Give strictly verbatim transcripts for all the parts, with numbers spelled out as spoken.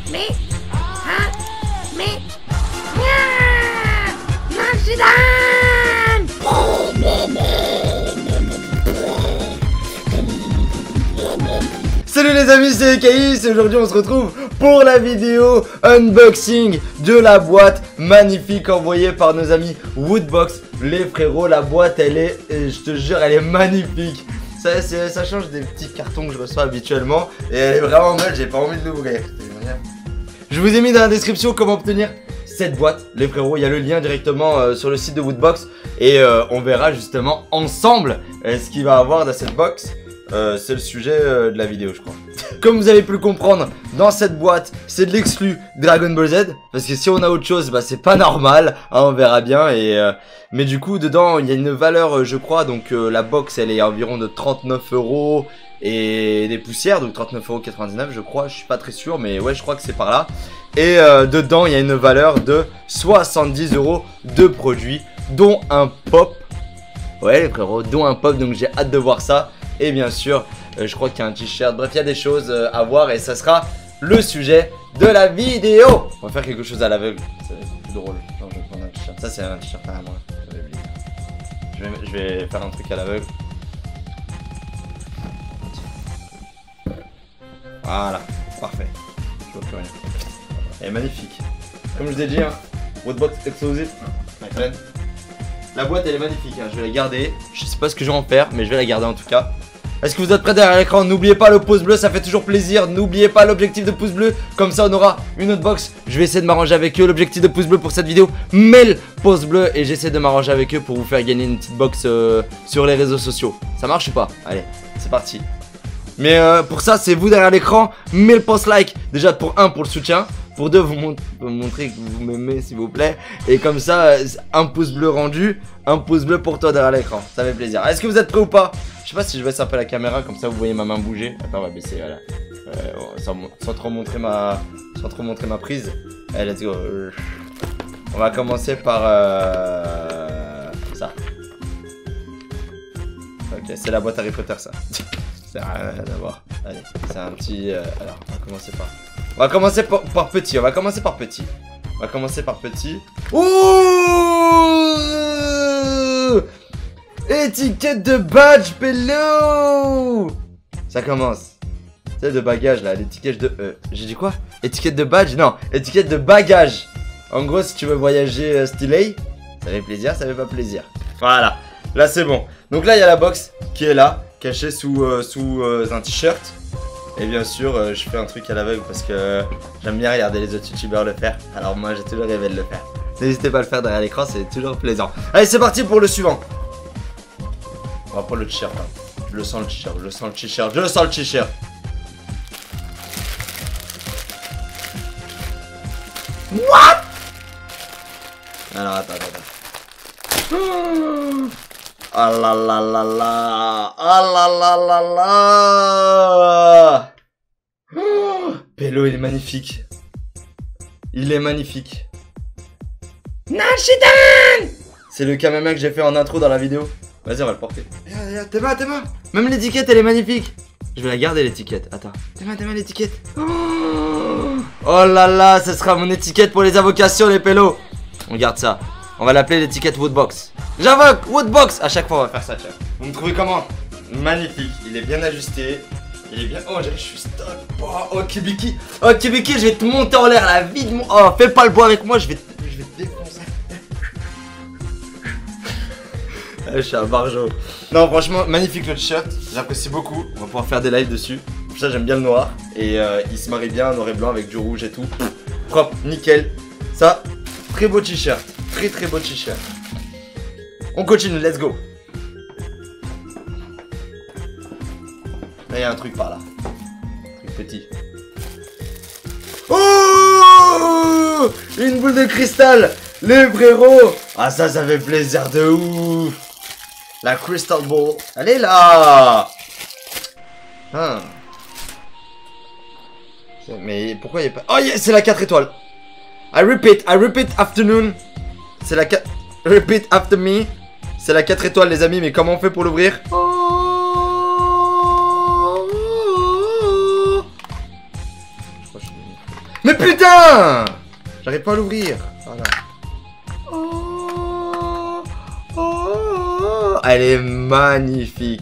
Mais, hein, mais, ah, Narjidan. Salut les amis, c'est Caïs et aujourd'hui on se retrouve pour la vidéo unboxing de la boîte magnifique envoyée par nos amis Woodbox. Les frérots, la boîte elle est, je te jure, elle est magnifique. Ça, ça change des petits cartons que je reçois habituellement et elle est vraiment belle, j'ai pas envie de l'ouvrir. Je vous ai mis dans la description comment obtenir cette boîte, les frérots. Il y a le lien directement euh, sur le site de Woodbox et euh, on verra justement ensemble euh, ce qu'il va avoir dans cette box. Euh, c'est le sujet euh, de la vidéo, je crois. Comme vous avez pu le comprendre, dans cette boîte, c'est de l'exclu Dragon Ball Z. Parce que si on a autre chose, bah c'est pas normal, hein, on verra bien. Et euh, mais du coup, dedans, il y a une valeur, euh, je crois. Donc euh, la box, elle est environ de trente-neuf euros et des poussières, donc trente-neuf euros quatre-vingt-dix-neuf, je crois. Je suis pas très sûr, mais ouais, je crois que c'est par là. Et euh, dedans, il y a une valeur de soixante-dix euros de produits, dont un pop. Ouais, les frérots, dont un pop. Donc j'ai hâte de voir ça. Et bien sûr, euh, je crois qu'il y a un t-shirt. Bref, il y a des choses euh, à voir et ça sera le sujet de la vidéo. On va faire quelque chose à l'aveugle. C'est plus drôle. Non, je vais prendre un t-shirt. Ça, c'est un t-shirt à moi. Je vais, je vais faire un truc à l'aveugle. Voilà, parfait. Je vois plus rien. Elle est magnifique. Comme je vous ai dit, hein, Woodbox exclusive, my friend. La boîte, elle est magnifique. Hein. Je vais la garder. Je sais pas ce que je vais en faire, mais je vais la garder en tout cas. Est-ce que vous êtes prêts derrière l'écran? N'oubliez pas le pouce bleu, ça fait toujours plaisir. N'oubliez pas l'objectif de pouce bleu. Comme ça, on aura une autre box. Je vais essayer de m'arranger avec eux. L'objectif de pouce bleu pour cette vidéo, mets le pouce bleu. Et j'essaie de m'arranger avec eux pour vous faire gagner une petite box euh, sur les réseaux sociaux. Ça marche ou pas? Allez, c'est parti. Mais euh, pour ça, c'est vous derrière l'écran. Mets le pouce like. Déjà, pour un, pour le soutien. Pour deux, vous, mon vous montrer que vous m'aimez, s'il vous plaît. Et comme ça, un pouce bleu rendu. Un pouce bleu pour toi derrière l'écran. Ça fait plaisir. Est-ce que vous êtes prêts ou pas? Je sais pas si je baisse un peu la caméra. Comme ça, vous voyez ma main bouger. Attends, on va baisser. Voilà. Euh, sans, sans trop montrer ma, sans trop montrer ma prise. Allez, let's go. On va commencer par euh, ça. Ok, c'est la boîte Harry Potter, ça. C'est rien à voir. Allez, c'est un petit... Euh, alors, on va commencer par... On va commencer par, par petit. On va commencer par petit. On va commencer par petit. Ouh, étiquette de badge, Pélo. Ça commence. C'est de bagage, là. L'étiquette de... Euh, J'ai dit quoi? Étiquette de badge? Non, étiquette de bagage. En gros, si tu veux voyager euh, stylé, ça fait plaisir, ça fait pas plaisir. Voilà. Là, c'est bon. Donc là, il y a la box qui est là. Caché sous, euh, sous euh, un t-shirt. Et bien sûr euh, je fais un truc à l'aveugle parce que euh, j'aime bien regarder les autres youtubeurs le faire. Alors moi j'ai toujours rêvé de le faire. N'hésitez pas à le faire derrière l'écran, c'est toujours plaisant. Allez, c'est parti pour le suivant. On va prendre le t-shirt hein. Je le sens le t-shirt, je le sens le t-shirt, je le sens le t-shirt. What? Alors attends, attends, attends. Ah la la la la. Ah la la la la. Oh, Pélo, il est magnifique. Il est magnifique. Narjidan. C'est le Kamehame que j'ai fait en intro dans la vidéo. Vas-y, on va le porter. Regarde, regarde, tes mains, tes mains. Même l'étiquette, elle est magnifique. Je vais la garder, l'étiquette. Attends. Tes mains, tes mains, l'étiquette. Oh. Oh là là, ce sera mon étiquette pour les invocations, les Pélos. On garde ça. On va l'appeler l'étiquette Woodbox. J'invoque Woodbox. À chaque fois on va faire ça, tiens. Vous me trouvez comment? Magnifique, il est bien ajusté. Il est bien... Oh, je suis stop. Oh, oh Kibiki. Oh Kibiki, je vais te monter en l'air la vie de mon... Oh, fais pas le bois avec moi, je vais te, je vais te défoncer. Je suis un barjo. Non, franchement, magnifique le t-shirt. J'apprécie beaucoup. On va pouvoir faire des lives dessus. Pour ça, j'aime bien le noir. Et euh, il se marie bien, noir et blanc avec du rouge et tout. Propre, nickel. Ça, très beau t-shirt. Très très beau t-shirt. On continue, let's go. Là, il y a un truc par là. Un truc petit. Oh, une boule de cristal. Les frérots. Ah, ça, ça fait plaisir de ouf. La Crystal Ball. Elle est là. Ah. Mais pourquoi il n'y a pas... Oh, yeah, c'est la quatre étoiles. I repeat, I repeat afternoon. C'est la quatre... Repeat after me. C'est la quatre étoiles, les amis, mais comment on fait pour l'ouvrir? Mais putain! J'arrive pas à l'ouvrir. Voilà. Oh, oh, oh. Elle est magnifique.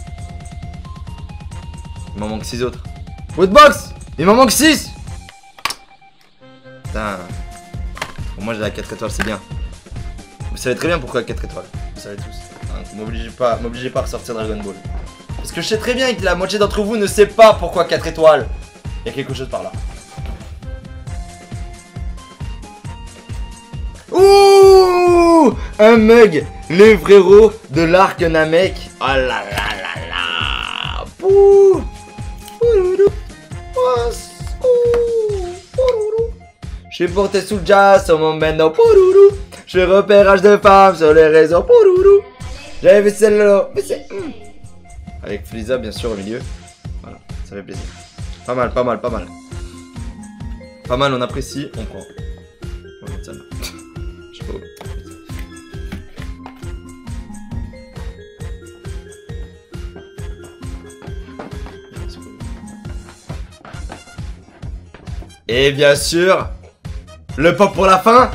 Il m'en manque six autres. Woodbox! Il m'en manque six! Putain. Pour moi j'ai la quatre étoiles, c'est bien. Vous savez très bien pourquoi quatre étoiles. Vous savez tous. Hein, m'obligez pas, m'obligez pas à ressortir Dragon Ball. Parce que je sais très bien que la moitié d'entre vous ne sait pas pourquoi quatre étoiles. Il y a quelque chose par là. Ouh! Un mug, les frérots de l'arc Namek. Oh là là là là. Pouh. Je suis porté sous le jazz sur mon bendo. Je fais repérage de femmes sur les réseaux. J'avais vu celle-là. Avec Frieza bien sûr au milieu. Voilà, ça fait plaisir. Pas mal, pas mal, pas mal. Pas mal, on apprécie, on prend. On va mettre ça là. Je sais pas où. Et bien sûr, le pop pour la fin.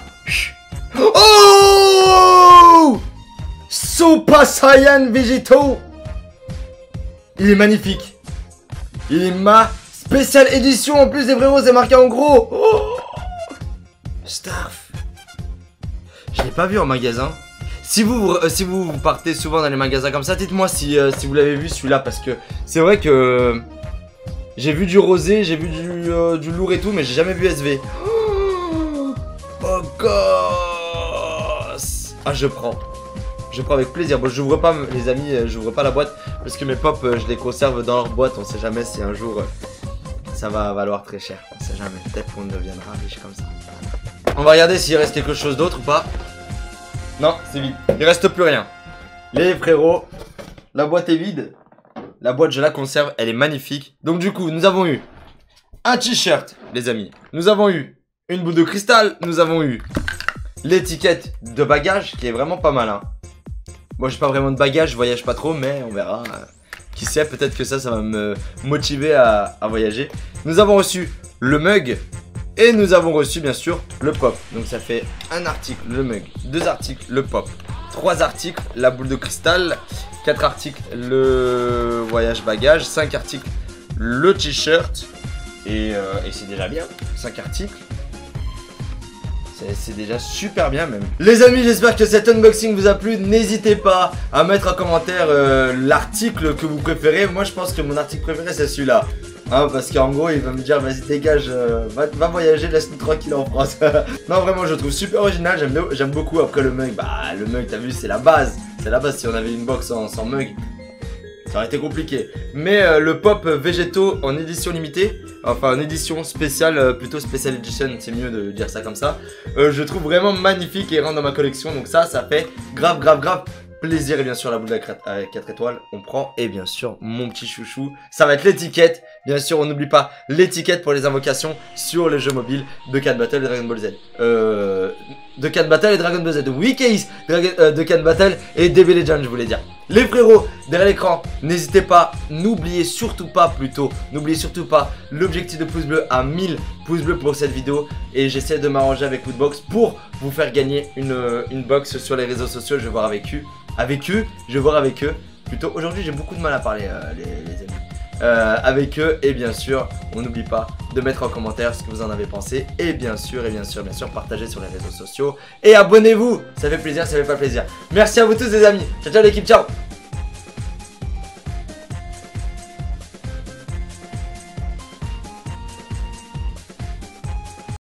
Oh! Super Saiyan Végétaux. Il est magnifique. Il est ma spéciale édition. En plus des frérots, c'est marqué en gros. Oh! Staff. Je l'ai pas vu en magasin. Si vous, euh, si vous partez souvent dans les magasins comme ça, dites-moi si, euh, si vous l'avez vu celui-là. Parce que c'est vrai que euh, j'ai vu du rosé, j'ai vu du, euh, du lourd et tout, mais j'ai jamais vu S V. Oh, oh gosse. Ah, je prends. Je prends avec plaisir. Bon, j'ouvre pas, les amis, j'ouvre pas la boîte parce que mes pops, je les conserve dans leur boîte. On sait jamais si un jour ça va valoir très cher. On sait jamais. Peut-être qu'on deviendra riche comme ça. On va regarder s'il reste quelque chose d'autre ou pas. Non, c'est vide. Il reste plus rien. Les frérots, la boîte est vide. La boîte, je la conserve. Elle est magnifique. Donc, du coup, nous avons eu un t-shirt, les amis. Nous avons eu une boule de cristal. Nous avons eu l'étiquette de bagage qui est vraiment pas mal, hein. Moi j'ai pas vraiment de bagage, je voyage pas trop, mais on verra. Qui sait, peut-être que ça, ça va me motiver à, à voyager. Nous avons reçu le mug et nous avons reçu bien sûr le pop. Donc ça fait un article, le mug, deux articles, le pop, trois articles, la boule de cristal, quatre articles, le voyage bagage, cinq articles, le t-shirt et, euh, et c'est déjà bien, cinq articles. C'est déjà super bien même. Les amis, j'espère que cet unboxing vous a plu. N'hésitez pas à mettre en commentaire euh, l'article que vous préférez. Moi je pense que mon article préféré c'est celui-là, hein, parce qu'en gros il va me dire vas-y dégage, euh, va, va voyager, laisse-nous tranquille en France. Non vraiment je le trouve super original, j'aime beaucoup. Après le mug, bah le mug t'as vu c'est la base. C'est la base, si on avait une box sans, sans mug ça aurait été compliqué. Mais euh, le pop végétaux en édition limitée, enfin en édition spéciale, euh, plutôt special edition, c'est mieux de dire ça comme ça, euh, je trouve vraiment magnifique et rentre dans ma collection. Donc ça, ça fait grave grave grave plaisir. Et bien sûr la boule à quatre étoiles, on prend. Et bien sûr mon petit chouchou, ça va être l'étiquette. Bien sûr on n'oublie pas l'étiquette pour les invocations sur les jeux mobiles de Cat Battle et Dragon Ball Z. Euh... De Cat Battle et Dragon Ball Z. Oui case euh, de Cat Battle et D B Legend je voulais dire. Les frérots derrière l'écran, n'hésitez pas, n'oubliez surtout pas plutôt, n'oubliez surtout pas l'objectif de pouce bleu à mille pouces bleus pour cette vidéo. Et j'essaie de m'arranger avec Woodbox pour vous faire gagner une, une box sur les réseaux sociaux. Je vais voir avec eux, avec eux, je vais voir avec eux. Plutôt aujourd'hui j'ai beaucoup de mal à parler euh, les, les amis. Euh, avec eux et bien sûr on n'oublie pas de mettre en commentaire ce que vous en avez pensé et bien sûr et bien sûr bien sûr partagez sur les réseaux sociaux et abonnez-vous, ça fait plaisir, ça fait pas plaisir. Merci à vous tous les amis, ciao ciao l'équipe, ciao.